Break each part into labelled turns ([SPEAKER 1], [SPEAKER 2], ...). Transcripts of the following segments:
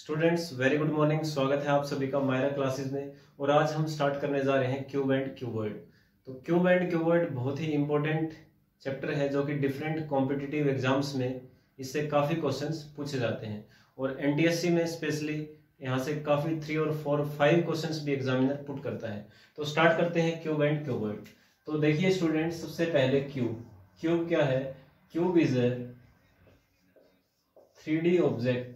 [SPEAKER 1] Students very good morning. स्वागत है आप सभी का मायरा क्लासेस में। और आज हम स्टार्ट करने जा रहे हैं क्यूब एंड क्यूबवर्ड। तो क्यूब एंड क्यूबवर्ड बहुत ही इंपॉर्टेंट चैप्टर है जो कि डिफरेंट कॉम्पिटिटिव एग्जाम्स में इससे काफ़ी क्वेश्चंस पूछे जाते हैं और एनटीएससी में स्पेशली यहाँ से काफ़ी 3 और 4 और 5 क्वेश्चंस भी एग्जामिनर पुट करता है। तो स्टार्ट करते हैं क्यूब एंड क्यूबवर्ड। तो देखिए स्टूडेंट्स, सबसे पहले क्यूब क्या है? Cube is a 3D object.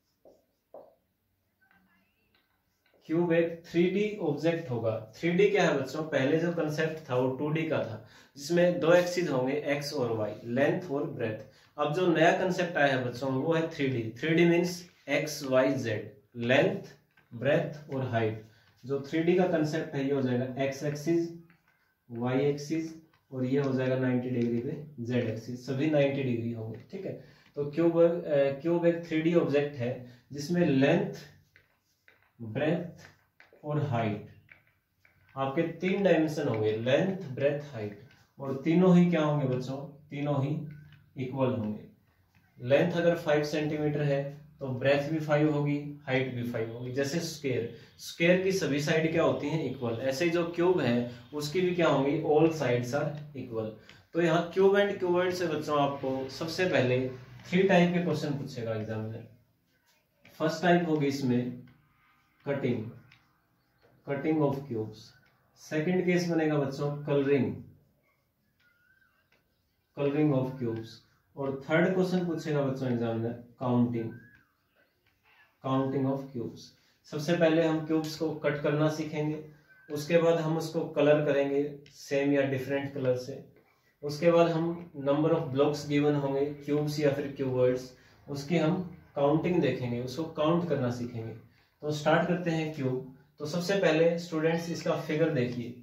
[SPEAKER 1] Cube एक 3D ऑब्जेक्ट होगा। 3D क्या है बच्चों? पहले जो कंसेप्ट था वो 2D का था, जिसमें दो एक्सिस होंगे एक्स और वाई, लेंथ और ब्रेथ। अब जो नया कंसेप्ट आया है बच्चों वो है 3D। 3D means X Y Z, length, breadth और हाइट। जो 3D का कंसेप्ट है ये हो जाएगा एक्स एक्सिस, वाई एक्सिस और ये हो जाएगा 90 डिग्री पे जेड एक्सिस, सभी 90 डिग्री होंगे। ठीक है। तो क्यूब एक 3D ऑब्जेक्ट है जिसमें लेंथ, ब्रेथ और हाइट, आपके 3 डायमेंशन होंगे, लेंथ, ब्रेथ, हाइट। और तीनों ही क्या होंगे बच्चों? तीनों ही इक्वल होंगे। लेंथ अगर 5 सेंटीमीटर है तो ब्रेथ भी 5 होगी, हाइट भी 5 होगी। जैसे स्क्वायर की सभी साइड क्या होती हैं? इक्वल। ऐसे ही जो क्यूब है उसकी भी क्या होंगी? All sides are equal. तो यहाँ क्यूब एंड क्यूबवर्ड से बच्चों आपको सबसे पहले 3 टाइप के क्वेश्चन पूछेगा एग्जामिनर। फर्स्ट टाइप होगी इसमें cutting of cubes. Second case बनेगा बच्चों कलरिंग ऑफ क्यूब्स। और थर्ड क्वेश्चन पूछेगा बच्चों एग्जामिनर काउंटिंग ऑफ क्यूब्स। सबसे पहले हम क्यूब्स को कट करना सीखेंगे, उसके बाद हम उसको कलर करेंगे सेम या डिफरेंट कलर से। उसके बाद हम नंबर ऑफ ब्लॉक्स गिवन होंगे क्यूब्स या फिर क्यूबवर्ड्स, उसकी हम काउंटिंग देखेंगे, उसको काउंट करना सीखेंगे। तो स्टार्ट करते हैं क्यूब। तो सबसे पहले स्टूडेंट्स इसका फिगर देखिए।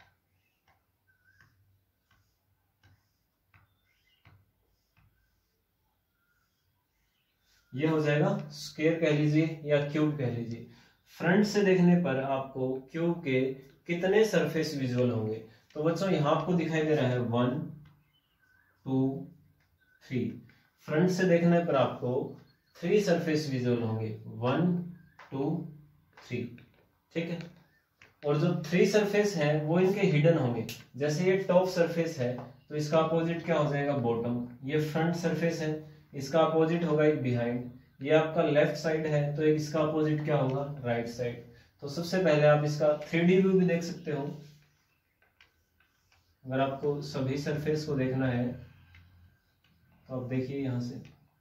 [SPEAKER 1] यह हो जाएगा स्क्वायर कह लीजिए या क्यूब कह लीजिए। फ्रंट से देखने पर आपको क्यूब के कितने सरफेस विजुअल होंगे? तो बच्चों यहां आपको दिखाई दे रहा है 1 2 3। फ्रंट से देखने पर आपको 3 सरफेस विजुअल होंगे, 1 2 3। ठीक है। और जो 3 सरफेस है वो इनके हिडन होंगे। जैसे ये टॉप सरफेस है तो इसका अपोजिट क्या हो जाएगा? बॉटम। ये फ्रंट सरफेस है, इसका अपोजिट होगा एक बिहाइंड। ये आपका लेफ्ट साइड है तो एक इसका अपोजिट क्या होगा? Right side. तो सबसे पहले आप इसका 3D व्यू भी देख सकते हो। अगर आपको सभी सरफेस को देखना है तो आप देखिए यहां से।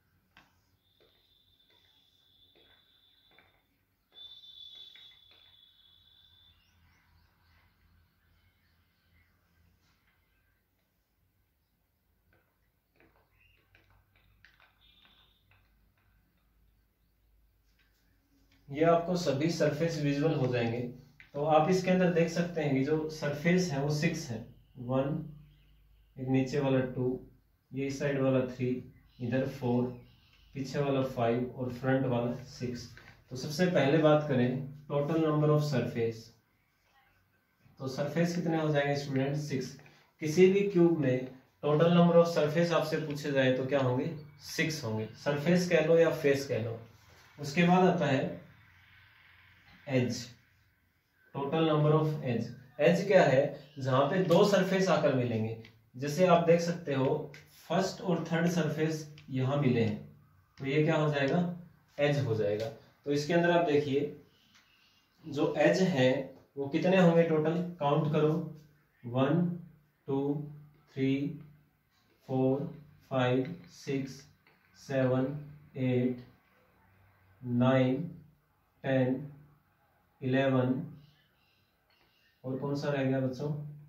[SPEAKER 1] ये आपको सभी सरफेस विजुअल हो जाएंगे। तो आप इसके अंदर देख सकते हैं कि जो सरफेस है वो 6 है। 1, एक नीचे वाला 2, ये इस साइड वाला 3, इधर 4, पीछे वाला 5 और फ्रंट वाला 6। तो सबसे पहले बात करें टोटल नंबर ऑफ सरफेस। तो सरफेस कितने हो जाएंगे स्टूडेंट? 6। किसी भी क्यूब में टोटल नंबर ऑफ सरफेस आपसे पूछे जाए तो क्या होंगे? 6 होंगे। सरफेस कह लो या फेस कह लो। उसके बाद आता है edge, total number of edge. Edge क्या है? जहां पे 2 सरफेस आकर मिलेंगे। जैसे आप देख सकते हो फर्स्ट और थर्ड सरफेस यहां मिले हैं तो ये क्या हो जाएगा? एज हो जाएगा। तो इसके अंदर आप देखिए जो एज है वो कितने होंगे टोटल? काउंट करो, 1 2 3 4 5 6 7 8 9 10 11 और कौन सा रह गया बच्चों?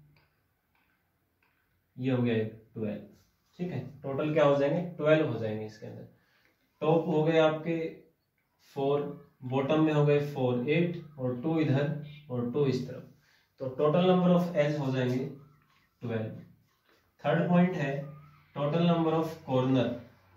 [SPEAKER 1] ये हो गया 12। ठीक है। टोटल क्या हो जाएंगे? 12 हो जाएंगे इसके अंदर। टॉप हो गए आपके 4, बॉटम में हो गए 4 8 और 2 इधर और 2 इस तरफ। तो टोटल नंबर ऑफ एज हो जाएंगे 12। थर्ड पॉइंट है total number of corner.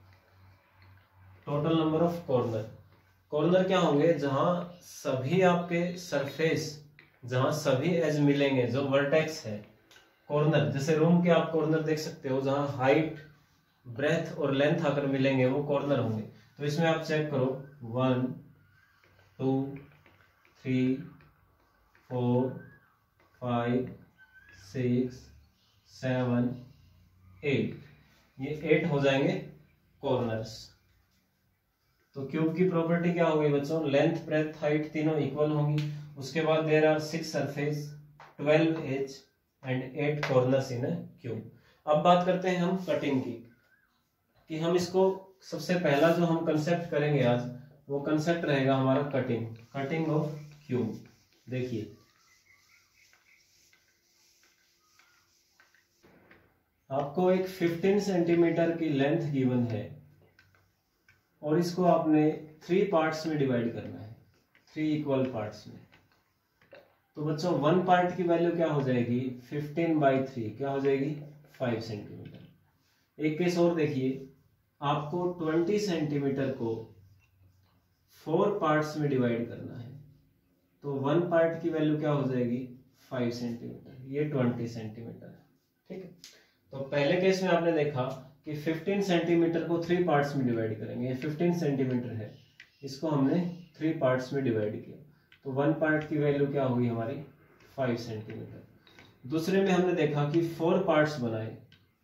[SPEAKER 1] Total number of corner क्या होंगे? जहां सभी आपके सरफेस, जहां सभी एज मिलेंगे, जो वर्टेक्स है कॉर्नर। जैसे रूम के आप कॉर्नर देख सकते हो, जहां हाइट, ब्रेथ और लेंथ आकर मिलेंगे वो कॉर्नर होंगे। तो इसमें आप चेक करो 1 2 3 4 5 6 7 8, ये 8 हो जाएंगे कॉर्नर्स। तो क्यूब की प्रॉपर्टी क्या होगी बच्चों, लेंथ ब्रेथ हाइट तीनों इक्वल होंगी। उसके बाद there are 6 surface 12 edge and 8 corners in a cube. अब बात करते हैं हम कटिंग की, कि हम इसको सबसे पहला जो हम कंसेप्ट करेंगे आज, वो कंसेप्ट रहेगा हमारा कटिंग ऑफ क्यूब। देखिए आपको एक 15 सेंटीमीटर की लेंथ गिवन है और इसको आपने 3 पार्ट्स में डिवाइड करना है, 3 इक्वल पार्ट्स में। तो बच्चों 1 पार्ट की वैल्यू क्या हो जाएगी, 15/3 क्या हो जाएगी, 5 सेंटीमीटर। एक केस और देखिए, आपको 20 सेंटीमीटर को 4 पार्ट्स में डिवाइड करना है, तो 1 पार्ट की वैल्यू क्या हो जाएगी, 5 सेंटीमीटर, ये 20 सेंटीमीटर है। ठीक है, तो पहले केस में आपने देखा कि 15 सेंटीमीटर को 3 पार्ट्स में डिवाइड करेंगे, ये 15 सेंटीमीटर है, इसको हमने 3 पार्ट्स में डिवाइड किया, तो 1 पार्ट की वैल्यू क्या होगी हमारी, 5 सेंटीमीटर। दूसरे में हमने देखा कि 4 पार्ट्स बनाए,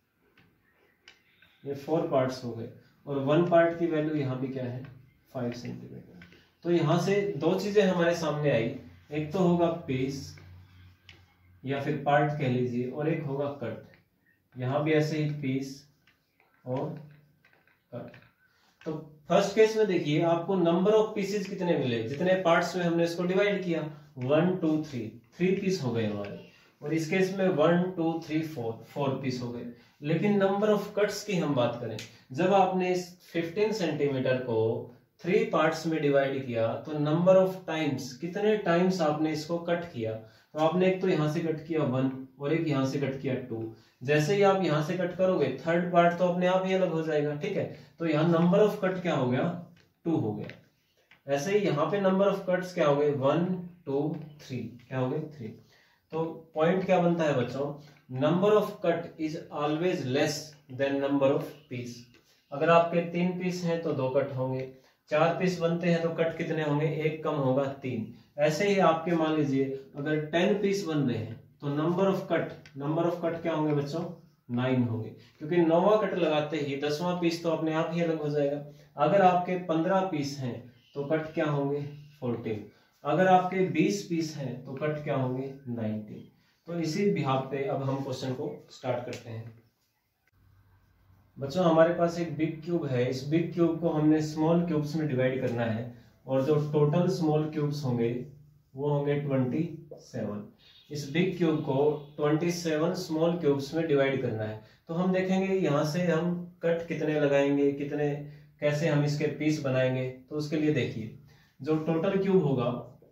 [SPEAKER 1] ये 4 पार्ट्स हो गए, और 1 पार्ट की वैल्यू यहाँ भी क्या है, 5 सेंटीमीटर। तो यहाँ से 2 चीजें हमारे सामने आई, एक तो होगा पीस या फिर पार्ट कह लीजिए, और एक होगा कट। यहाँ भी ऐसे ही पीस और कट। तो फर्स्ट केस में देखिए आपको नंबर ऑफ पीसेस कितने मिले, जितने पार्ट्स में हमने इसको डिवाइड किया, 1 2 3 पीस हो गए हमारे, और इस केस में 1 2 3 4 पीस हो गए। लेकिन नंबर ऑफ कट्स की हम बात करें, जब आपने इस 15 सेंटीमीटर को 3 पार्ट्स में डिवाइड किया, तो नंबर ऑफ टाइम्स, कितने टाइम्स आपने इसको कट किया, तो आपने एक तो यहां से कट किया 1 और एक यहां से कट किया 2। जैसे ही आप यहां से कट करोगे, थर्ड पार्ट तो अपने आप ही अलग हो जाएगा। ठीक है, तो यहाँ नंबर ऑफ कट क्या हो गया, 2 हो गया। ऐसे ही यहाँ पे नंबर ऑफ कट्स क्या हो गए, 1 2 3, क्या हो गए 3। तो पॉइंट क्या बनता है बच्चों, number of cut is always less than number of piece. अगर आपके 3 पीस हैं तो 2 कट होंगे, 4 पीस बनते हैं तो कट कितने होंगे, 1 कम होगा 3। ऐसे ही आपके मान लीजिए अगर 10 पीस बन रहे हैं तो नंबर ऑफ कट क्या होंगे बच्चों, 9 होंगे, क्योंकि 9वां कट लगाते ही 10वां पीस तो अपने आप ही अलग हो जाएगा। अगर आपके 15 पीस हैं तो कट क्या होंगे, 14। अगर आपके 20 पीस हैं तो कट क्या होंगे, 19। तो इसी बिहाफ पे अब हम क्वेश्चन को स्टार्ट करते हैं। बच्चों हमारे पास एक बिग क्यूब है, इस बिग क्यूब को हमने स्मॉल क्यूब्स में डिवाइड करना है, और जो टोटल स्मॉल क्यूब्स होंगे वो होंगे 27। इस बिग क्यूब को 27 स्मॉल क्यूब्स में डिवाइड करना है। तो हम देखेंगे यहाँ से हम कट कितने लगाएंगे, कितने, कैसे हम इसके पीस बनाएंगे। तो उसके लिए देखिए जो टोटल क्यूब होगा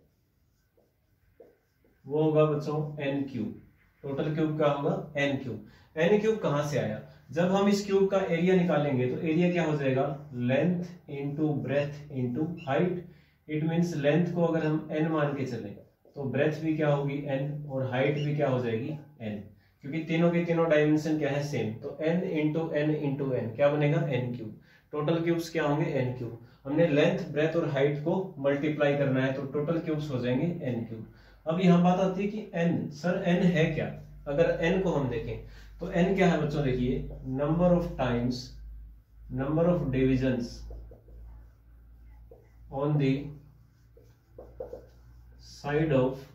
[SPEAKER 1] वो होगा बच्चों n क्यूब। टोटल क्यूब क्या होगा, n क्यूब। n क्यूब कहां से आया, जब हम इस क्यूब का एरिया निकालेंगे तो एरिया क्या हो जाएगा, length into breadth into height. It means length को अगर हम n मान के चलें तो ब्रेथ भी क्या होगी n, और हाइट भी क्या हो जाएगी n, क्योंकि तीनों के तीनों डायमेंशन क्या है, सेम। तो n इंटू n क्या बनेगा, n क्यूब। टोटल क्यूब्स क्या होंगे, n क्यूब। हमने लेंथ ब्रेथ और हाइट को मल्टीप्लाई करना है, तो टोटल क्यूब्स हो जाएंगे n क्यूब। अब यहाँ बात आती है कि n, सर n है क्या। अगर n को हम देखें तो n क्या है बच्चों, देखिए number of times, number of divisions on the side of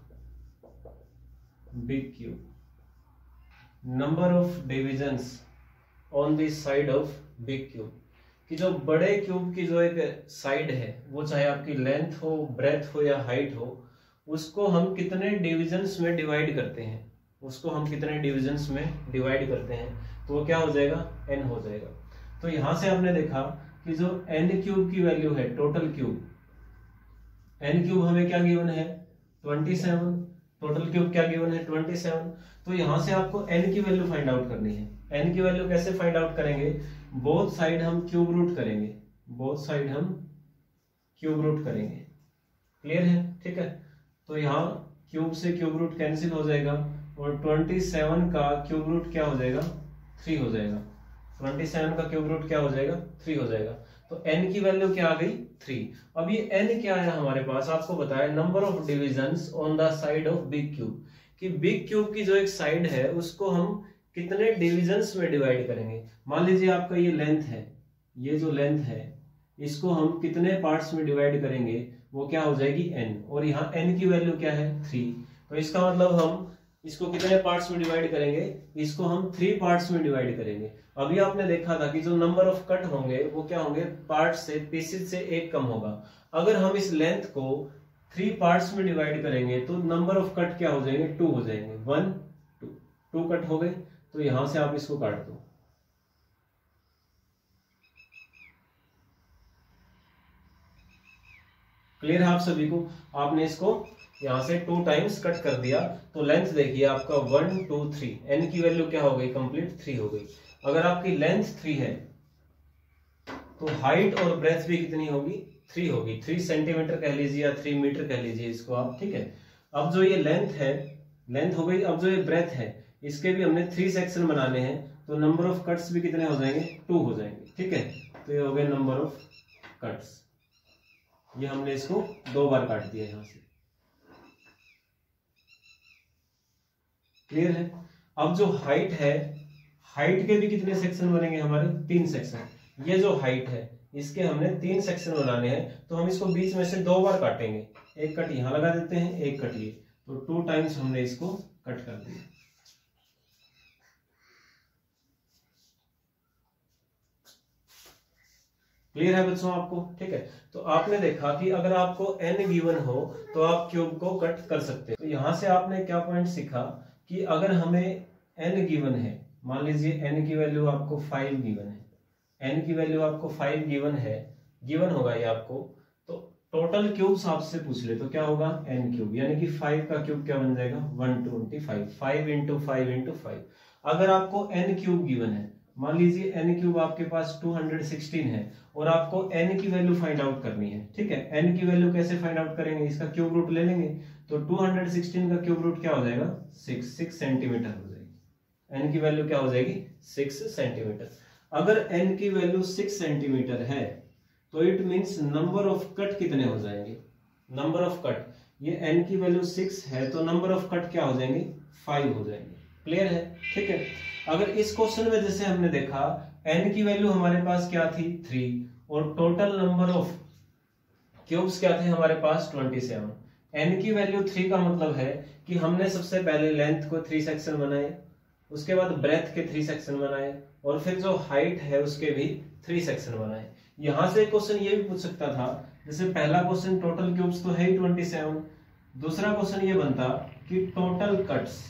[SPEAKER 1] big cube, number of divisions on the side of big cube. कि जो बड़े क्यूब की जो एक साइड है, वो चाहे आपकी लेंथ हो, ब्रेथ हो या हाइट हो, उसको हम कितने डिविजन्स में डिवाइड करते हैं, उसको हम कितने डिविजन्स में डिवाइड करते हैं, तो वो क्या हो जाएगा, n हो जाएगा। तो यहां से आपने देखा कि जो n क्यूब की वैल्यू है, टोटल क्यूब, n क्यूब हमें क्या गिवन है, 27। टोटल क्यूब क्या गिवन है, 27। तो यहां से आपको n की वैल्यू फाइंड आउट करनी है। n की वैल्यू कैसे फाइंड आउट करेंगे, बोथ साइड हम क्यूब रूट करेंगे, बोथ साइड हम क्यूब रूट करेंगे। क्लियर है, ठीक है। तो यहाँ क्यूब से क्यूब रूट कैंसिल हो जाएगा, और 27 का क्यूब रूट क्या हो जाएगा, 3 हो जाएगा। 27 का क्यूब रूट क्या हो जाएगा, 3 हो जाएगा। तो n की वैल्यू क्या आ गई, 3। अब ये n क्या है हमारे पास, आपको बताया number of divisions on the side of big cube, कि बिग क्यूब की जो एक साइड है उसको हम कितने डिविजन्स में डिवाइड करेंगे। मान लीजिए आपका ये लेंथ है, ये जो लेंथ है इसको हम कितने पार्ट्स में डिवाइड करेंगे, वो क्या हो जाएगी n, और यहाँ n की वैल्यू क्या है 3। तो इसका मतलब हम इसको कितने पार्ट्स में डिवाइड करेंगे, इसको हम 3 पार्ट्स में डिवाइड करेंगे। अभी आपने देखा था कि जो नंबर ऑफ कट होंगे वो क्या होंगे, पार्ट से, पीसेज से एक कम होगा। अगर हम इस लेंथ को 3 पार्ट्स में डिवाइड करेंगे तो नंबर ऑफ कट क्या हो जाएंगे, 2 हो जाएंगे, 1 2 कट हो गए। तो यहां से आप इसको काट दो। क्लियर है आप सभी को, आपने इसको यहां से 2 टाइम्स कट कर दिया तो लेंथ देखिए आपका 1 2 3, n की वैल्यू क्या हो गई, कंप्लीट 3 हो गई। अगर आपकी लेंथ 3 है तो हाइट और ब्रेथ भी कितनी होगी, 3 होगी। 3 सेंटीमीटर कह लीजिए या 3 मीटर कह लीजिए इसको आप, ठीक है। अब जो ये लेंथ है, लेंथ हो गई। अब जो ये ब्रेथ है इसके भी हमने 3 सेक्शन बनाने हैं, तो नंबर ऑफ कट्स भी कितने हो जाएंगे, 2 हो जाएंगे, ठीक है। तो ये हो गए नंबर ऑफ कट्स, ये हमने इसको 2 बार काट दिया यहां से। क्लियर है। अब जो हाइट है, हाइट के भी कितने सेक्शन बनेंगे हमारे, 3 सेक्शन। ये जो हाइट है इसके हमने 3 सेक्शन बनाने हैं, तो हम इसको बीच में से 2 बार काटेंगे। एक कट यहां लगा देते हैं, एक कट ये, तो 2 टाइम्स हमने इसको कट कर दिया। क्लियर है बच्चों आपको, ठीक है। तो आपने देखा कि अगर आपको n गिवन हो तो आप क्यूब को कट कर सकते हैं। तो यहां से आपने क्या पॉइंट सीखा कि अगर हमें n गिवन है, मान लीजिए n की वैल्यू आपको 5 गिवन है, n की वैल्यू आपको 5 गिवन है, गिवन होगा ये आपको, तो टोटल क्यूब्स आपसे पूछ ले तो क्या होगा, n क्यूब, यानी कि 5 का क्यूब क्या बन जाएगा, 125, 5 इंटू 5 इंटू 5। अगर आपको n क्यूब गिवन है, मान लीजिए n क्यूब आपके पास 216 है और आपको n की वैल्यू फाइंड आउट करनी है, ठीक है। n की वैल्यू कैसे फाइंड आउट करेंगे, इसका क्यूब रूट ले लेंगे, तो 216 का क्यूब रूट क्या हो जाएगा, 6 सेंटीमीटर हो जाएगी। n की वैल्यू क्या हो जाएगी, 6 सेंटीमीटर। अगर n की वैल्यू 6 सेंटीमीटर है तो it means number of cut कितने हो जाएंगे, नंबर ऑफ कट, ये n की वैल्यू 6 है तो नंबर ऑफ कट क्या हो जाएंगे, 5 हो जाएंगे। क्लियर है, ठीक है। अगर इस क्वेश्चन में जैसे हमने देखा n की वैल्यू हमारे पास क्या थी, 3, और टोटल नंबर ऑफ क्यूब्स क्या थे हमारे पास, 27। n की वैल्यू 3 का मतलब है कि हमने सबसे पहले लेंथ को 3 सेक्शन बनाए, उसके बाद ब्रेथ के 3 सेक्शन बनाए, और फिर जो हाइट है उसके भी 3 सेक्शन बनाए। यहां से क्वेश्चन ये भी पूछ सकता था, जैसे पहला क्वेश्चन टोटल क्यूब्स तो है ही 27, दूसरा क्वेश्चन ये बनता कि टोटल कट्स,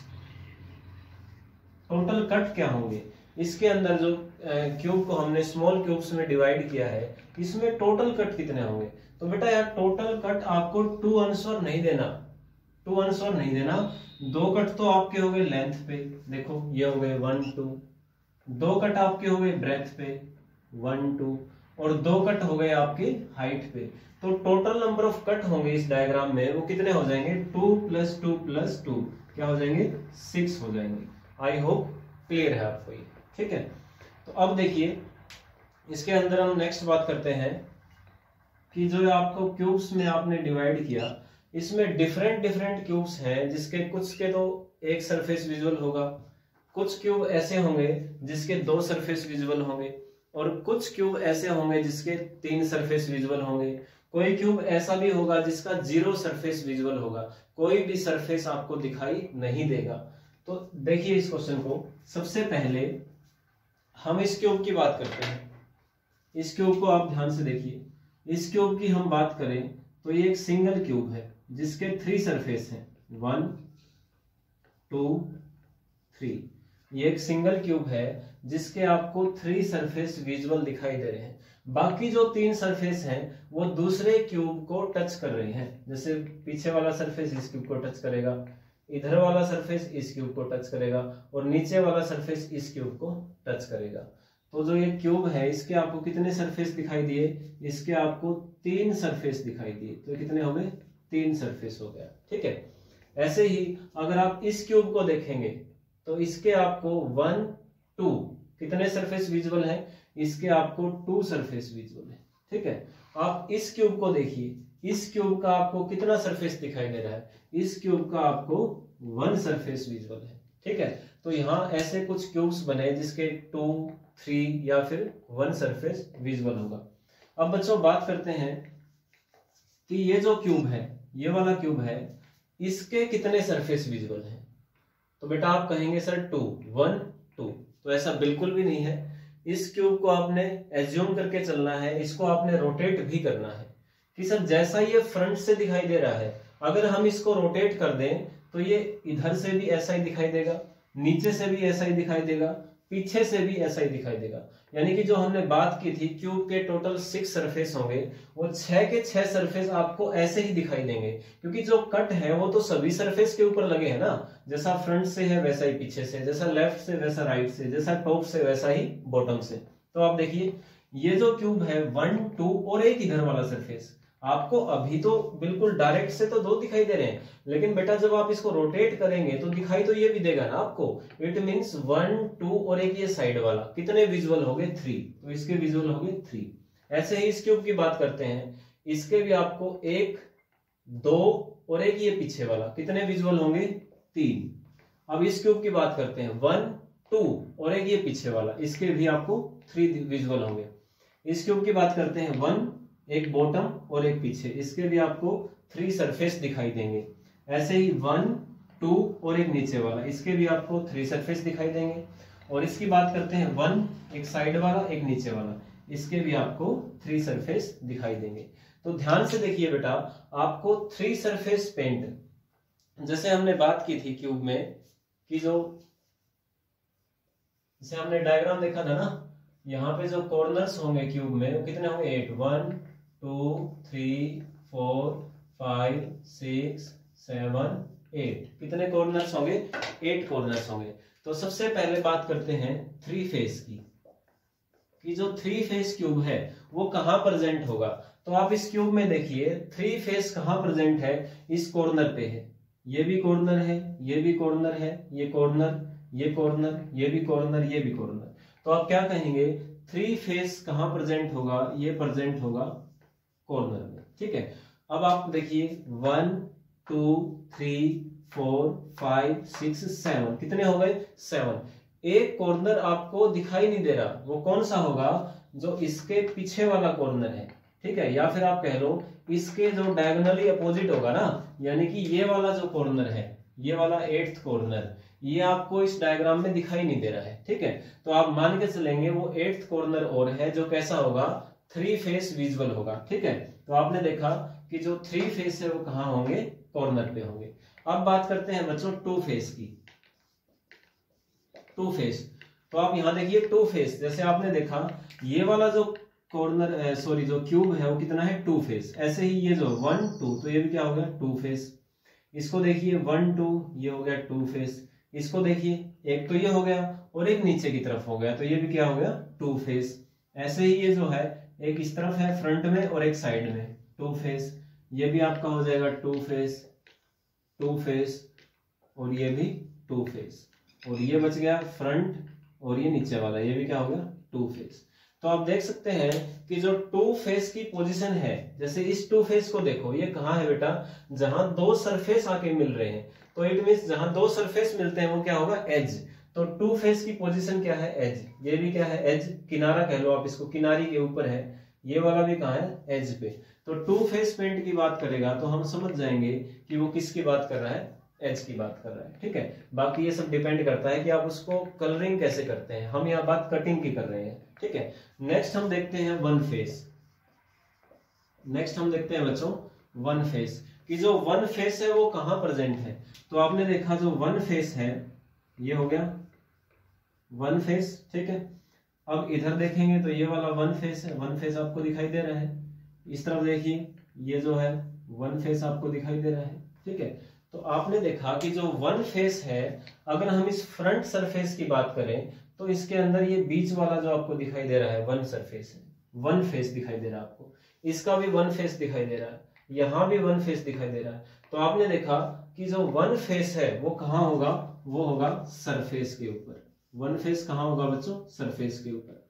[SPEAKER 1] टोटल कट क्या होंगे। इसके अंदर जो क्यूब को हमने स्मॉल क्यूब्स में डिवाइड किया है, इसमें टोटल कट कितने होंगे। तो बेटा यार टोटल कट आपको 2 आंसर नहीं देना, 2 आंसर नहीं देना, 2 कट तो आपके हो गए लेंथ पे, देखो ये हो गए 1 2, 2 कट आपके हो गए ब्रेथ पे 1 2, और 2 कट हो गए आपके हाइट पे। तो टोटल नंबर ऑफ कट होंगे इस डायग्राम में वो कितने हो जाएंगे, 2 + 2 + 2 क्या हो जाएंगे, 6 हो जाएंगे। आई होप क्लियर है आपको ये, ठीक है। तो अब देखिए इसके अंदर हम नेक्स्ट बात करते हैं कि जो आपको क्यूब्स में आपने डिवाइड किया, इसमें डिफरेंट डिफरेंट क्यूब्स हैं, जिसके कुछ के तो एक सरफेस विजुअल होगा, कुछ क्यूब ऐसे होंगे जिसके 2 सरफेस विजुअल होंगे, और कुछ क्यूब ऐसे होंगे जिसके 3 सरफेस विजुअल होंगे। कोई क्यूब ऐसा भी होगा जिसका 0 सरफेस विजुअल होगा, कोई भी सरफेस आपको दिखाई नहीं देगा। तो देखिए इस क्वेश्चन को, सबसे पहले हम इस क्यूब की बात करते हैं। इस क्यूब को आप ध्यान से देखिए, इस क्यूब की हम बात करें तो ये एक सिंगल क्यूब है जिसके 3 सरफेस हैं, 1 2 3। ये एक सिंगल क्यूब है जिसके आपको 3 सरफेस विजुअल दिखाई दे रहे हैं। बाकी जो 3 सरफेस हैं वो दूसरे क्यूब को टच कर रहे हैं, जैसे पीछे वाला सरफेस इस क्यूब को टच करेगा, इधर वाला सरफेस इस क्यूब को टच करेगा, और नीचे वाला सरफेस इस क्यूब को टच करेगा। तो जो ये क्यूब है इसके आपको कितने सरफेस दिखाई दिए, इसके आपको 3 सरफेस दिखाई दिए। तो कितने हो गए, 3 सरफेस हो गया, ठीक है। ऐसे ही अगर आप इस क्यूब को देखेंगे तो इसके आपको 1 2 कितने सरफेस विजुअल है, इसके आपको 2 सरफेस विजुअल है, ठीक है। आप इस क्यूब को देखिए, इस क्यूब का आपको कितना सरफेस दिखाई दे रहा है? इस क्यूब का आपको 1 सरफेस विजुअल है, ठीक है। तो यहाँ ऐसे कुछ क्यूब्स बने जिसके 2, 3 या फिर 1 सरफेस विजुअल होगा। अब बच्चों बात करते हैं कि ये जो क्यूब है, ये वाला क्यूब है, इसके कितने सरफेस विजुअल हैं? तो बेटा आप कहेंगे सर 2, 1, 2। तो ऐसा बिल्कुल भी नहीं है। इस क्यूब को आपने एज्यूम करके चलना है, इसको आपने रोटेट भी करना है कि सर जैसा ये फ्रंट से दिखाई दे रहा है, अगर हम इसको रोटेट कर दें तो ये इधर से भी ऐसा ही दिखाई देगा, नीचे से भी ऐसा ही दिखाई देगा, पीछे से भी ऐसा ही दिखाई देगा। यानी कि जो हमने बात की थी क्यूब के टोटल 6 सरफेस होंगे, वो 6 के 6 सरफेस आपको ऐसे ही दिखाई देंगे, क्योंकि जो कट है वो तो सभी सरफेस के ऊपर लगे हैं ना। जैसा फ्रंट से है वैसा ही पीछे से, जैसा लेफ्ट से वैसा राइट से, जैसा टॉप से वैसा ही बॉटम से। तो आप देखिए ये जो क्यूब है 1, 2 और एक इधर वाला सरफेस, आपको अभी तो बिल्कुल डायरेक्ट से तो 2 दिखाई दे रहे हैं, लेकिन बेटा जब आप इसको रोटेट करेंगे तो दिखाई तो ये भी देगा ना आपको। इट मींस 1, 2 और एक ये साइड वाला, कितने विजुअल हो गए? 3। तो इसके विजुअल हो गए 3। ऐसे ही इस क्यूब की बात करते हैं, इसके भी आपको 1, 2 और एक ये पीछे वाला, कितने विजुअल होंगे? 3। अब इस क्यूब की बात करते हैं 1, 2 और एक ये पीछे वाला, इसके भी आपको 3 विजुअल होंगे। इस क्यूब की बात करते हैं 1, एक बॉटम और एक पीछे, इसके भी आपको 3 सरफेस दिखाई देंगे। ऐसे ही 1, 2 और एक नीचे वाला, इसके भी आपको 3 सरफेस दिखाई देंगे। और इसकी बात करते हैं 1, एक साइड वाला एक नीचे वाला, इसके भी आपको 3 सरफेस दिखाई देंगे। तो ध्यान से देखिए बेटा, आपको 3 सरफेस पेंट, जैसे हमने बात की थी क्यूब में कि जो जैसे हमने डायग्राम देखा था ना, यहाँ पे जो कॉर्नर्स होंगे क्यूब में वो कितने होंगे? 8, 1, 2, 3, 4, 5, 6, 7, 8। कितने कॉर्नर्स होंगे? 8 कॉर्नर्स होंगे। तो सबसे पहले बात करते हैं 3 फेस की, कि जो 3 फेस क्यूब है वो कहां प्रेजेंट होगा। तो आप इस क्यूब में देखिए 3 फेस कहां प्रेजेंट है? इस कॉर्नर पे है, ये भी कॉर्नर है, ये भी कॉर्नर है, ये कॉर्नर, ये कॉर्नर, ये भी कॉर्नर, ये भी कॉर्नर। तो आप क्या कहेंगे? 3 फेस कहां प्रेजेंट होगा? ये प्रेजेंट होगा कॉर्नर में, ठीक है। अब आप देखिए 1, 2, 3, 4, 5, 6, 7, कितने हो गए? 7। एक कॉर्नर आपको दिखाई नहीं दे रहा, वो कौन सा होगा? जो इसके पीछे वाला कॉर्नर है, ठीक है। या फिर आप कह लो इसके जो डायगोनली अपोजिट होगा ना, यानी कि ये वाला जो कॉर्नर है, ये वाला 8th कॉर्नर, ये आपको इस डायग्राम में दिखाई नहीं दे रहा है, ठीक है। तो आप मान के चलेंगे वो 8th कॉर्नर और है, जो कैसा होगा? 3 फेस विजुअल होगा, ठीक है। तो आपने देखा कि जो 3 फेस है वो कहां होंगे? कॉर्नर पे होंगे। अब बात करते हैं बच्चों 2 फेस की। 2 फेस, तो आप यहां देखिए 2 फेस, जैसे आपने देखा ये वाला जो कॉर्नर सॉरी जो क्यूब है वो कितना है? 2 फेस। ऐसे ही ये जो 1, 2, तो ये भी क्या हो गया? 2 फेस। इसको देखिए 1, 2, ये हो गया 2 फेस। इसको देखिए एक तो ये हो गया और एक नीचे की तरफ हो गया, तो ये भी क्या हो गया? 2 फेस। ऐसे ही ये जो है एक इस तरफ है फ्रंट में और एक साइड में, 2 फेस। ये भी आपका हो जाएगा 2 फेस, 2 फेस, और ये भी 2 फेस। और ये बच गया फ्रंट और ये नीचे वाला, ये भी क्या हो गया? 2 फेस। तो आप देख सकते हैं कि जो 2 फेस की पोजीशन है, जैसे इस 2 फेस को देखो, ये कहां है बेटा? जहां 2 सरफेस आके मिल रहे हैं, तो इट मींस जहां 2 सरफेस मिलते हैं वो क्या होगा? एज। तो 2 फेस की पोजीशन क्या है? एज। ये भी क्या है? एज, किनारा कह लो आप इसको, किनारी के ऊपर है। ये वाला भी कहां है? एज पे। तो 2 फेस पेंट की बात करेगा तो हम समझ जाएंगे कि वो किसकी बात कर रहा है? एज की बात कर रहा है, ठीक है। बाकी ये सब डिपेंड करता है कि आप उसको कलरिंग कैसे करते हैं। हम यहाँ बात कटिंग की कर रहे हैं, ठीक है। नेक्स्ट हम देखते हैं 1 फेस। नेक्स्ट हम देखते हैं बच्चों 1 फेस, कि जो 1 फेस है वो कहां प्रेजेंट है। तो आपने देखा जो 1 फेस है ये हो गया 1 फेस, ठीक है। अब इधर देखेंगे तो ये वाला 1 फेस है, 1 फेस आपको दिखाई दे रहा है। इस तरफ देखिए ये जो है 1 फेस आपको दिखाई दे रहा है, ठीक है। तो आपने देखा कि जो 1 फेस है, अगर हम इस फ्रंट सरफेस की बात करें तो इसके अंदर ये बीच वाला जो आपको दिखाई दे रहा है 1 सरफेस है, 1 फेस दिखाई दे रहा है आपको। इसका भी 1 फेस दिखाई दे रहा है, यहां भी 1 फेस दिखाई दे रहा है। तो आपने देखा कि जो 1 फेस है वो कहां होगा? वो होगा सरफेस के ऊपर। 1 फेस कहां होगा बच्चों? सरफेस के ऊपर।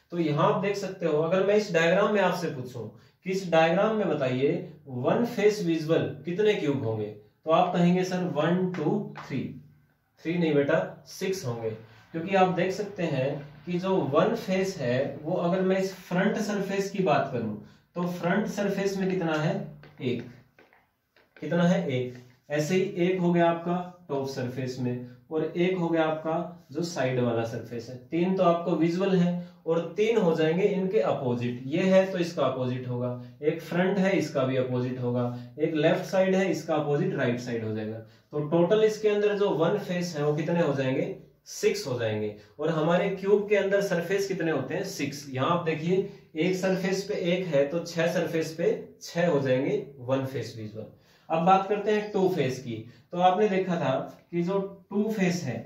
[SPEAKER 1] तो यहाँ आप देख सकते हो, अगर मैं इस डायग्राम में आपसे पूछूं कि इस डायग्राम में बताइए वन फेस विजुअल कितने क्यूब होंगे, तो आप कहेंगे सर 1 2 3। 3 नहीं बेटा 6 होंगे, क्योंकि आप देख सकते हैं कि जो वन फेस है वो, अगर मैं इस फ्रंट सरफेस की बात करूं तो फ्रंट सरफेस में कितना है, एक। कितना है, एक। ऐसे ही एक हो गया आपका टॉप सरफेस में, और एक हो गया आपका जो साइड वाला सरफेस है। 3 तो आपको विजुअल है, और 3 हो जाएंगे इनके अपोजिट। ये है तो इसका अपोजिट होगा, एक फ्रंट है इसका भी अपोजिट होगा, एक लेफ्ट साइड है इसका अपोजिट राइट साइड हो जाएगा। तो टोटल इसके अंदर जो वन फेस है वो कितने हो जाएंगे, 6 हो जाएंगे। और हमारे क्यूब के अंदर सरफेस कितने होते हैं, 6। यहाँ आप देखिए एक सरफेस पे एक है तो 6 सरफेस पे 6 हो जाएंगे वन फेस विजुअल। अब बात करते हैं टू फेस की। तो आपने देखा था कि जो टू फेस है,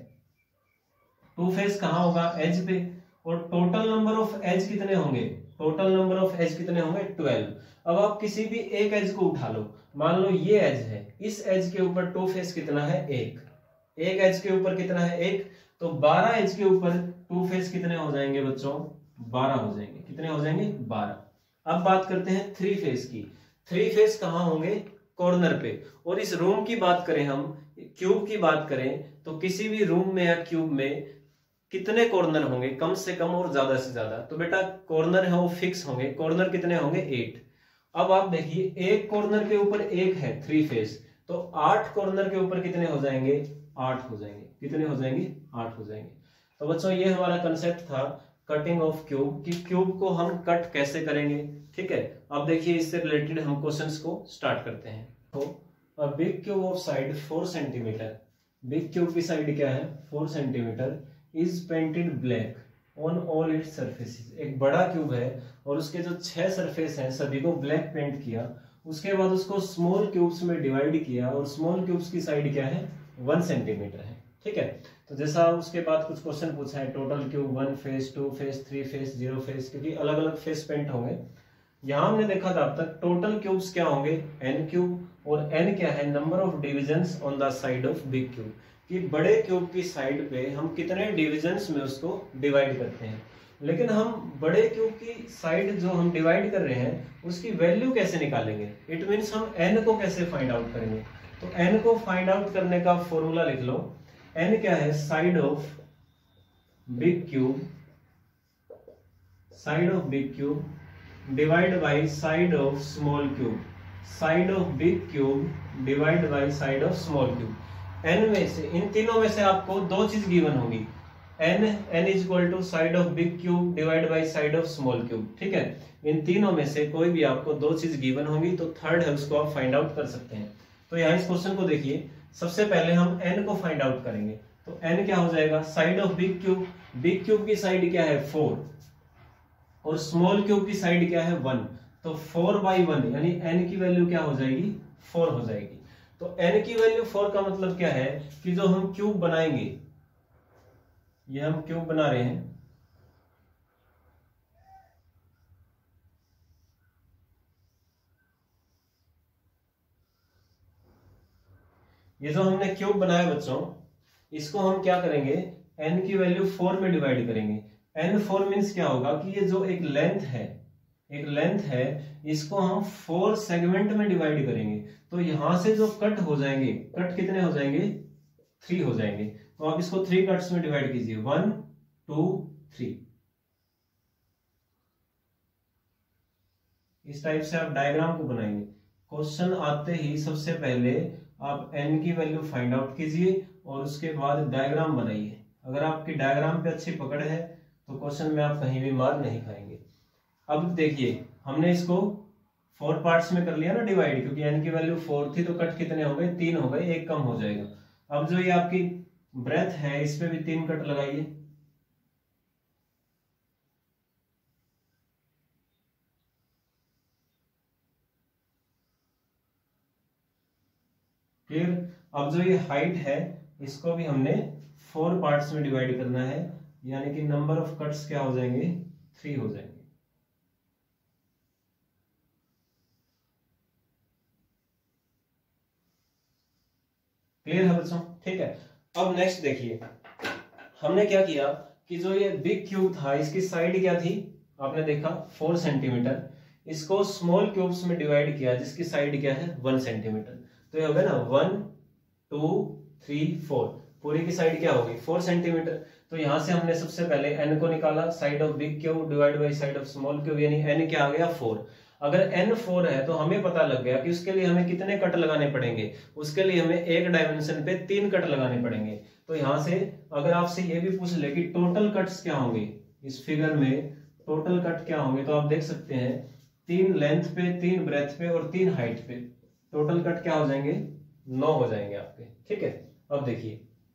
[SPEAKER 1] टू फेस कहां होगा, एज पे। और टोटल नंबर ऑफ एज कितने होंगे, टोटल नंबर ऑफ एज कितने होंगे, 12। अब आप किसी भी एक एज को उठा लो, मान लो ये एज है, इस एज के ऊपर टू फेस कितना है, एक। एक एज के ऊपर कितना है, एक। तो 12 एज के ऊपर टू फेस कितने हो जाएंगे बच्चों, 12 हो जाएंगे। कितने हो जाएंगे, 12। अब बात करते हैं थ्री फेस की। थ्री फेस कहां होंगे, कॉर्नर पे। और इस रूम की बात करें, हम क्यूब की बात करें, तो किसी भी रूम में या क्यूब में कितने कॉर्नर होंगे, कम से कम और ज्यादा से ज्यादा। तो बेटा कॉर्नर है वो फिक्स होंगे, कॉर्नर कितने होंगे, 8। अब आप देखिए एक कॉर्नर के ऊपर एक है थ्री फेस, तो 8 कॉर्नर के ऊपर कितने हो जाएंगे, 8 हो जाएंगे। कितने हो जाएंगे, 8 हो जाएंगे। तो बच्चों ये हमारा कंसेप्ट था कटिंग ऑफ क्यूब, कि क्यूब को हम कट कैसे करेंगे। ठीक है, अब देखिए इससे रिलेटेड हम क्वेश्चंस को स्टार्ट करते हैं। तो a big cube of side 4 centimetre, big cube की साइड क्या है, 4 centimetre, is painted black on all its surfaces. एक बड़ा क्यूब है और उसके जो 6 सरफेस हैं सभी को ब्लैक पेंट किया, उसके बाद उसको स्मॉल क्यूब्स में डिवाइड किया, और स्मॉल क्यूब्स की साइड क्या है, 1 सेंटीमीटर है। ठीक है, तो जैसा उसके बाद कुछ क्वेश्चन पूछा है, total cube 1 face 2 face 3 face 0 face, क्योंकि अलग अलग फेस पेंट होंगे। यहां हमने देखा था अब तक टोटल क्यूब्स क्या होंगे, n क्यूब, और n क्या है, number of divisions on the side of big cube, कि बड़े क्यूब की साइड पे हम कितने डिविजन्स में उसको डिवाइड करते हैं। लेकिन हम बड़े क्यूब की साइड जो हम डिवाइड कर रहे हैं उसकी वैल्यू कैसे निकालेंगे, इट मीन्स हम n को कैसे फाइंड आउट करेंगे। तो n को फाइंड आउट करने का फॉर्मूला लिख लो, n क्या है, side of big cube, side of big cube divide by side of small cube, side of big cube divide by side of small cube. n में से, इन तीनों में से आपको दो चीज गिवन होगी, n is equal to side of big cube divide by side of small cube. ठीक है, इन तीनों में से कोई भी आपको दो चीज गिवन होगी, तो थर्ड है उसको आप फाइंड आउट कर सकते हैं। तो यहाँ इस क्वेश्चन को देखिए, सबसे पहले हम n को फाइंड आउट करेंगे। तो n क्या हो जाएगा, side of big cube, big cube की साइड क्या है 4, और स्मॉल क्यूब की साइड क्या है 1, तो 4/1 यानी n की वैल्यू क्या हो जाएगी, 4 हो जाएगी। तो n की वैल्यू 4 का मतलब क्या है कि जो हम क्यूब बनाएंगे, ये हम क्यूब बना रहे हैं, ये जो हमने क्यूब बनाया बच्चों, इसको हम क्या करेंगे, n की वैल्यू 4 में डिवाइड करेंगे। n 4 मीन्स क्या होगा कि ये जो एक लेंथ है, एक लेंथ है, इसको हम 4 सेगमेंट में डिवाइड करेंगे। तो यहां से जो कट हो जाएंगे, कट कितने हो जाएंगे, 3 हो जाएंगे। तो आप इसको 3 कट्स में डिवाइड कीजिए, 1 2 3। इस टाइप से आप डायग्राम को बनाएंगे। क्वेश्चन आते ही सबसे पहले आप n की वैल्यू फाइंड आउट कीजिए और उसके बाद डायग्राम बनाइए। अगर आपकी डायग्राम पे अच्छी पकड़ है तो क्वेश्चन में आप कहीं भी मार नहीं खाएंगे। अब देखिए, हमने इसको 4 पार्ट्स में कर लिया ना डिवाइड, क्योंकि n की वैल्यू 4 थी, तो कट कितने हो गए, 3 हो गए, एक कम हो जाएगा। अब जो ये आपकी ब्रेथ है, इस पे भी 3 कट लगाइए। फिर अब जो ये हाइट है, इसको भी हमने 4 पार्ट्स में डिवाइड करना है, यानी कि नंबर ऑफ कट्स क्या हो जाएंगे, 3 हो जाएंगे। क्लियर है बच्चों, ठीक है। अब नेक्स्ट देखिए, हमने क्या किया कि जो ये बिग क्यूब था इसकी साइड क्या थी, आपने देखा 4 सेंटीमीटर, इसको स्मॉल क्यूब्स में डिवाइड किया जिसकी साइड क्या है 1 सेंटीमीटर, तो ये हो गया ना 1 2 3 4, पूरी की साइड क्या होगी 4 सेंटीमीटर। तो यहां से हमने सबसे पहले n को निकाला, side of big cube divide by side of small cube, यानी n क्या आ गया 4। अगर n 4 है तो हमें पता लग गया कि उसके लिए हमें कितने कट लगाने पड़ेंगे, उसके लिए हमें एक डायमेंशन पे 3 कट लगाने पड़ेंगे। तो यहां से अगर आपसे ये भी पूछ ले कि टोटल कट्स क्या होंगे इस फिगर में, टोटल कट क्या होंगे, तो आप देख सकते हैं 3 लेंथ पे, 3 ब्रेथ पे और 3 हाइट पे, टोटल कट क्या हो जाएंगे 9 हो जाएंगे आपके। ठीक है, अब देखिए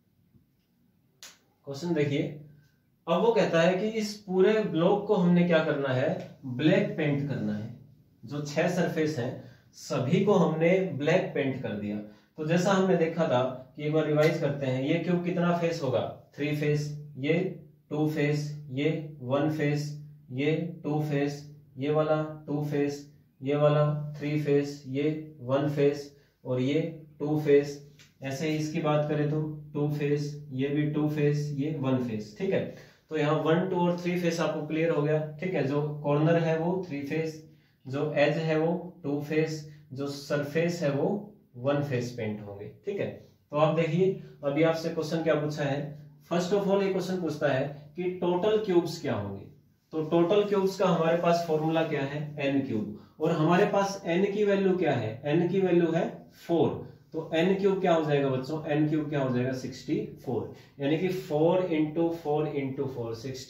[SPEAKER 1] क्वेश्चन देखिए, अब वो कहता है कि इस पूरे ब्लॉक को हमने क्या करना है, ब्लैक पेंट करना है। जो 6 सरफेस हैं सभी को हमने ब्लैक पेंट कर दिया। तो जैसा हमने देखा था कि एक बार रिवाइज करते हैं, ये क्यूब कितना फेस होगा 3 फेस, ये 2 फेस, ये 1 फेस, ये 2 फेस, ये वाला 2 फेस, ये वाला 3 फेस, ये 1 फेस और ये 2 फेस। ऐसे ही इसकी बात करें तो 2 फेस, ये भी 2 फेस, ये 1 फेस। ठीक है, तो यहाँ 1 2 और 3 फेस आपको क्लियर हो गया। ठीक है, जो कॉर्नर है वो 3 फेस, जो एज है वो 2 फेस, जो सरफेस है वो 1 फेस पेंट होंगे। ठीक है, तो आप देखिए अभी आपसे क्वेश्चन क्या पूछा है। फर्स्ट ऑफ ऑल ये क्वेश्चन पूछता है कि टोटल क्यूब्स क्या होंगे। तो टोटल क्यूब्स का हमारे पास फॉर्मूला क्या है n क्यूब, और हमारे पास n की वैल्यू क्या है, n की वैल्यू है 4। तो n क्यूब क्या हो जाएगा बच्चों, n क्यूब क्या हो जाएगा 64, यानी कि 4 इंटू 4 इंटू 4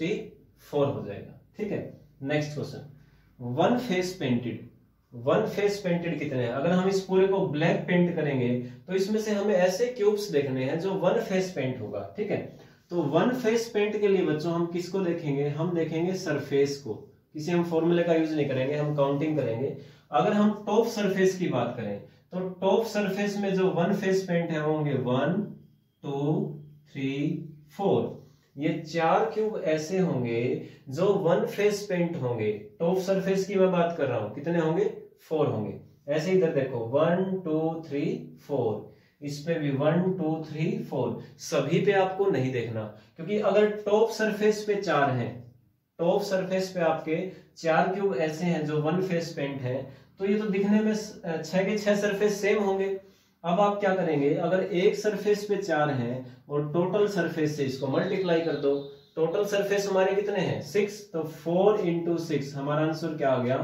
[SPEAKER 1] 64 हो जाएगा। ठीक है, next question, 1 face painted, 1 face painted कितने हैं। अगर हम इस पूरे को ब्लैक पेंट करेंगे तो इसमें से हमें ऐसे क्यूब्स देखने हैं जो 1 फेस पेंट होगा। ठीक है, तो 1 फेस पेंट के लिए बच्चों हम किसको देखेंगे, हम देखेंगे सरफेस को, किसी हम फॉर्मूले का यूज नहीं करेंगे, हम काउंटिंग करेंगे। अगर हम टॉप सरफेस की बात करें तो टॉप सरफेस में जो 1 फेस पेंट है होंगे 1 2 3 4, ये 4 क्यूब ऐसे होंगे जो 1 फेस पेंट होंगे। टॉप सरफेस की मैं बात कर रहा हूं, कितने होंगे 4 होंगे। ऐसे इधर देखो 1 2 3 4, इस पे भी 1 2 3 4, सभी पे आपको नहीं देखना, क्योंकि अगर टॉप सरफेस पे 4 हैं, टॉप सरफेस पे आपके 4 क्यूब ऐसे हैं जो 1 फेस पेंट है, तो ये तो दिखने में 6 के 6 सरफेस सेम होंगे। अब आप क्या करेंगे, अगर एक सरफेस पे 4 हैं और टोटल सरफेस से इसको मल्टीप्लाई कर दो, टोटल सरफेस हमारे कितने हैं 6, तो 4 इंटू 6 हमारा आंसर क्या आ गया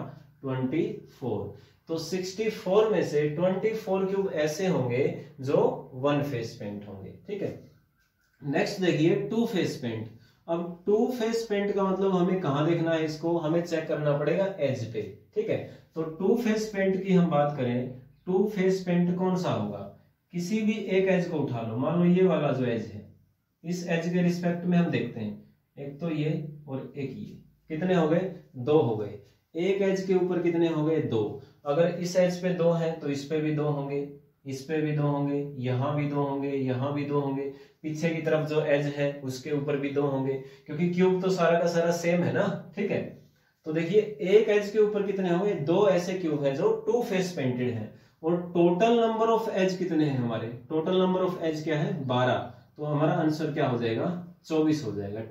[SPEAKER 1] 24। तो 64 में से 24 क्यूब ऐसे होंगे जो 1 फेस पेंट होंगे। ठीक है, नेक्स्ट देखिए 2 फेस पेंट। अब 2 फेस पेंट का मतलब हमें कहां देखना है, इसको हमें चेक करना पड़ेगा एज पे। ठीक है, तो 2 फेस पेंट की हम बात करें, 2 फेस पेंट कौन सा होगा, किसी भी एक एज को उठा लो, मान लो ये वाला जो एज है, इस एज के रिस्पेक्ट में हम देखते हैं, एक तो ये और एक ये, कितने हो गए 2 हो गए। एक एज के ऊपर कितने हो गए 2, अगर इस एज पे 2 है तो इस पे भी 2 होंगे, इस पे भी 2 होंगे, यहां भी 2 होंगे, यहां भी 2 होंगे, पीछे की तरफ जो एज है उसके ऊपर भी 2 होंगे, क्योंकि क्यूब तो सारा का सारा सेम है ना। ठीक है, तो देखिए एक एज के ऊपर कितने होंगे 2 ऐसे क्यूब है जो 2 फेस पेंटेड है, और टोटल नंबर ऑफ एज कितने हैं हमारे, टोटल नंबर ऑफ एज क्या है 12, तो हमारा आंसर क्या हो जाएगा 24 हो जाएगा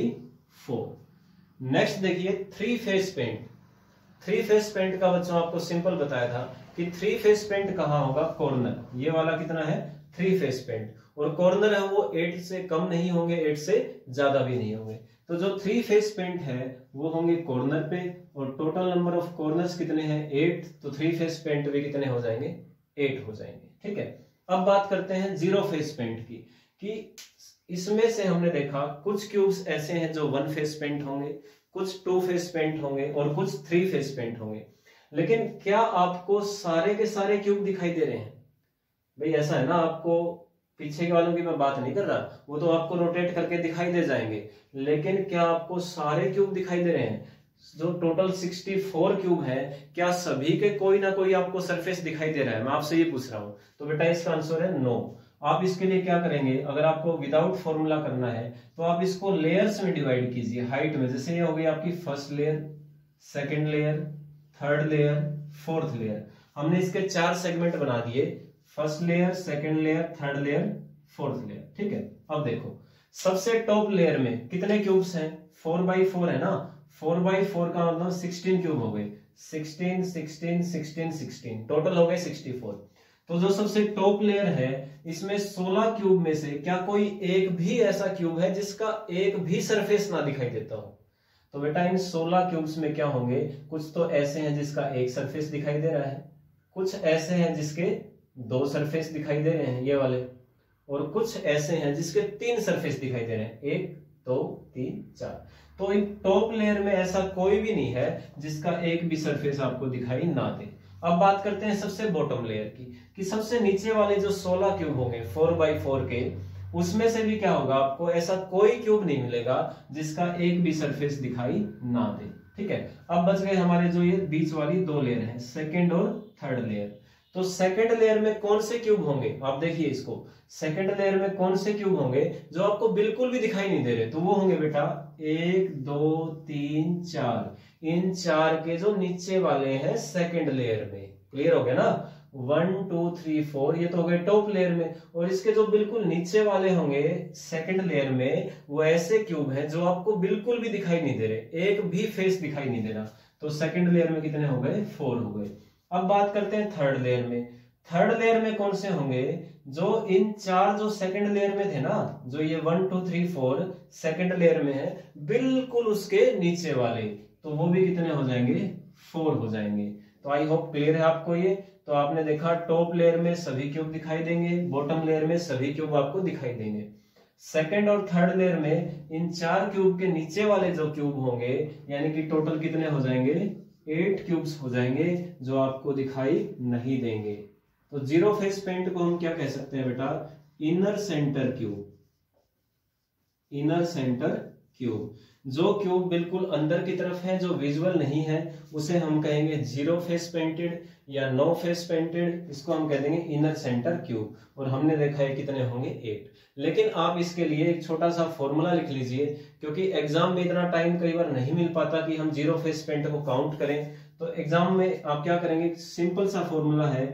[SPEAKER 1] 24। नेक्स्ट देखिए 3 फेस पेंट। 3 फेस पेंट का बच्चों आपको सिंपल बताया था कि 3 फेस पेंट कहां होगा, कॉर्नर, ये वाला कितना है 3 फेस पेंट, और कॉर्नर है वो 8 से कम नहीं होंगे, 8 से ज्यादा भी नहीं होंगे। तो जो 3 फेस पेंट है वो होंगे कॉर्नर पे, और टोटल नंबर ऑफ कॉर्नर्स कितने हैं 8, तो 3 फेस पेंट भी कितने हो जाएंगे 8 हो जाएंगे। ठीक है, अब बात करते हैं 0 फेस पेंट की, कि इसमें से हमने देखा कुछ क्यूब्स ऐसे हैं जो 1 फेस पेंट होंगे, कुछ 2 फेस पेंट होंगे और कुछ 3 फेस पेंट होंगे। लेकिन क्या आपको सारे के सारे क्यूब दिखाई दे रहे हैं, भाई ऐसा है ना, आपको पीछे के वालों की मैं बात नहीं कर रहा, वो तो आपको रोटेट करके दिखाई दे जाएंगे, लेकिन क्या आपको सारे क्यूब दिखाई दे रहे हैं, जो टोटल 64 क्यूब है, क्या सभी के कोई ना कोई आपको सरफेस दिखाई दे रहा है, मैं आपसे ये पूछ रहा हूं। तो बेटा इसका आंसर है नो। आप इसके लिए क्या करेंगे, अगर आपको विदाउट फॉर्मूला करना है तो आप इसको लेयर्स में डिवाइड कीजिए, हाइट में, जैसे ये हो गई आपकी first layer, second layer, third layer, fourth layer. हमने इसके 4 सेगमेंट बना दिए, first layer, second layer, third layer, fourth layer. ठीक है, अब देखो सबसे टॉप लेयर में कितने क्यूब्स हैं? 4x4 है ना, 4x4 का मतलब 16 क्यूब हो गए, 16 16 16 16, टोटल हो गए 64। तो जो सबसे टॉप लेयर है इसमें 16 क्यूब में से क्या कोई एक भी ऐसा क्यूब है जिसका एक भी सरफेस ना दिखाई देता हो? तो बेटा इन 16 क्यूब्स में क्या होंगे, कुछ तो ऐसे हैं जिसका एक सरफेस दिखाई दे रहा है, कुछ ऐसे हैं जिसके 2 सरफेस दिखाई दे रहे हैं ये वाले, और कुछ ऐसे हैं जिसके 3 सरफेस दिखाई दे रहे हैं, 1 2 3 4। तो इन टॉप लेयर में ऐसा कोई भी नहीं है जिसका एक भी सरफेस आपको दिखाई ना दे। अब बात करते हैं सबसे बॉटम लेयर की, कि सबसे नीचे वाले जो 16 क्यूब होंगे 4x4 के, उसमें से भी क्या होगा, आपको ऐसा कोई क्यूब नहीं मिलेगा जिसका एक भी सरफेस दिखाई ना दे। ठीक है, अब बच गए हमारे जो ये बीच वाली 2 लेयर हैं, सेकंड और थर्ड लेयर। तो सेकंड लेयर में कौन से क्यूब होंगे, आप देखिए इसको, सेकंड लेयर में कौन से क्यूब होंगे जो आपको बिल्कुल भी दिखाई नहीं दे रहे? तो वो होंगे बेटा 1 2 3 4, इन 4 के जो नीचे वाले हैं सेकंड लेयर में। क्लियर हो गया ना, 1 2 3 4 ये तो हो गए टॉप लेयर में, और इसके जो बिल्कुल नीचे वाले होंगे सेकंड लेयर में वो ऐसे क्यूब हैं जो आपको बिल्कुल भी दिखाई नहीं दे रहे, एक भी फेस दिखाई नहीं दे रहा। तो सेकंड लेयर में कितने हो गए? 4 हो गए। अब बात करते हैं थर्ड लेयर में। थर्ड लेयर में कौन से होंगे, जो इन 4 जो सेकंड लेयर में थे ना, जो ये 1 2 3 4 सेकंड लेयर में है, बिल्कुल उसके नीचे वाले, तो वो भी कितने हो जाएंगे? 4 हो जाएंगे। तो आई होप क्लियर है आपको ये। तो आपने देखा टॉप लेयर में सभी क्यूब दिखाई देंगे, बॉटम लेयर में सभी क्यूब आपको दिखाई देंगे। सेकंड और थर्ड लेयर में इन 4 क्यूब के नीचे वाले जो क्यूब होंगे, यानी कि टोटल कितने हो जाएंगे? 8 क्यूब्स हो जाएंगे जो आपको दिखाई नहीं देंगे। तो जीरो फेस पेंट को हम क्या कह सकते हैं बेटा? Inner centre cube. Inner centre cube, जो क्यूब बिल्कुल अंदर की तरफ है, जो विजुअल नहीं है, उसे हम कहेंगे जीरो फेस पेंटेड या नो फेस पेंटेड, इसको हम कह देंगे इनर सेंटर क्यूब। और हमने देखा है कितने होंगे? 8। लेकिन आप इसके लिए एक छोटा सा फॉर्मूला लिख लीजिए, क्योंकि एग्जाम में इतना टाइम कई बार नहीं मिल पाता कि हम जीरो फेस पेंट को काउंट करें। तो एग्जाम में आप क्या करेंगे, सिंपल सा फॉर्मूला है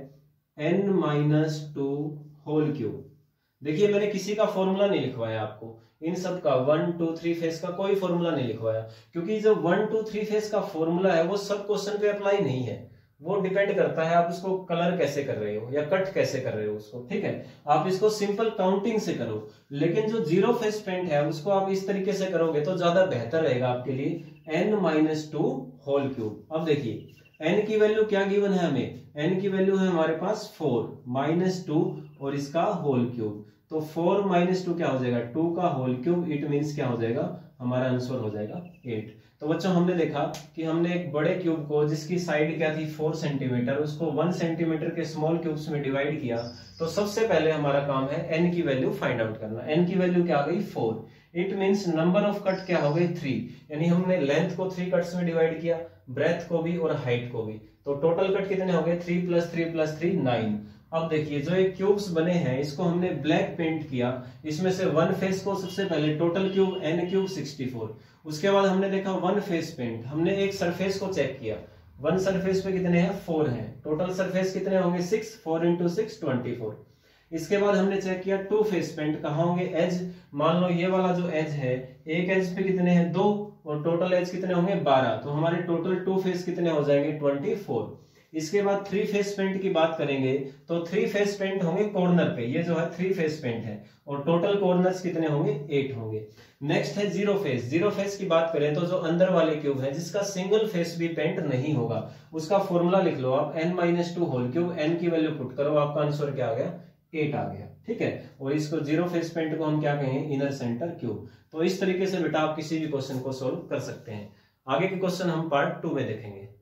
[SPEAKER 1] n-2 होल क्यूब। देखिए मैंने किसी का फॉर्मूला नहीं लिखवाया आपको, इन सब का 1 2 3 फेस का कोई फॉर्मूला नहीं लिखवाया, क्योंकि जो 1 2 3 फेस का फॉर्मूला है वो सब क्वेश्चन पे अप्लाई नहीं है। वो डिपेंड करता है आप उसको कलर कैसे कर रहे हो या कट कैसे कर रहे हो उसको। ठीक है, आप इसको सिंपल काउंटिंग से करो, लेकिन जो जीरो फेस पेंट है उसको आप इस तरीके से करोगे तो ज्यादा बेहतर रहेगा आपके लिए, n-2 होल क्यूब। अब देखिए n की वैल्यू क्या गिवन है हमें, n की वैल्यू है हमारे पास 4 -2 और इसका होल क्यूब। तो 4 - 2 क्या हो जाएगा? 2 का होल क्यूब। इट मींस क्या हो जाएगा? हमारा आंसर हो जाएगा 8। तो बच्चों हमने देखा कि हमने एक बड़े क्यूब को जिसकी साइड क्या थी 4 सेंटीमीटर, उसको 1 सेंटीमीटर के स्मॉल क्यूब्स में डिवाइड किया। तो सबसे पहले हमारा काम है n की वैल्यू फाइंड आउट करना। n की वैल्यू क्या आ गई? 4। It means number of cut क्या हो गई? 3, यानी हमने लेंथ को 3 कट्स में डिवाइड किया, ब्रेथ को भी और हाइट को भी। तो टोटल कट कितने हो गए? 3 + 3 + 3 9। अब देखिए जो ये क्यूब्स बने हैं इसको हमने ब्लैक पेंट किया, इसमें से 1 फेस को सबसे पहले टोटल क्यूब n³ 64। उसके बाद हमने देखा 1 फेस पेंट, हमने एक सरफेस को चेक किया, 1 सरफेस पे कितने हैं? 4 हैं। टोटल सरफेस कितने होंगे? 6, 4 × 6 24। इसके बाद हमने चेक किया 2 फेस पेंट, कहाँ होंगे? एज। मान लो ये वाला जो एज है, एक एज पे कितने हैं? 2, और टोटल एज कितने होंगे? 12। तो हमारे टोटल 2 फेस कितने हो जाएंगे? 24। इसके बाद 3 फेस पेंट की बात करेंगे तो 3 फेस पेंट होंगे कॉर्नर पे, ये जो है 3 फेस पेंट है, और टोटल कॉर्नर्स कितने होंगे? 8 होंगे। नेक्स्ट है जीरो फेस। जीरो फेस की बात करें तो जो अंदर वाले क्यूब है जिसका सिंगल फेस भी पेंट नहीं होगा, उसका फॉर्मूला लिख लो आप, n-2 होल क्यूब। n की वैल्यू पुट करो, आपका आंसर क्या आ गया? 8 आ गया। ठीक है, और इसको जीरो फेस पेंट को हम क्या कहेंगे? Inner centre cube. तो इस तरीके से बेटा आप किसी भी क्वेश्चन को सोल्व कर सकते हैं। आगे के क्वेश्चन हम पार्ट 2 में देखेंगे।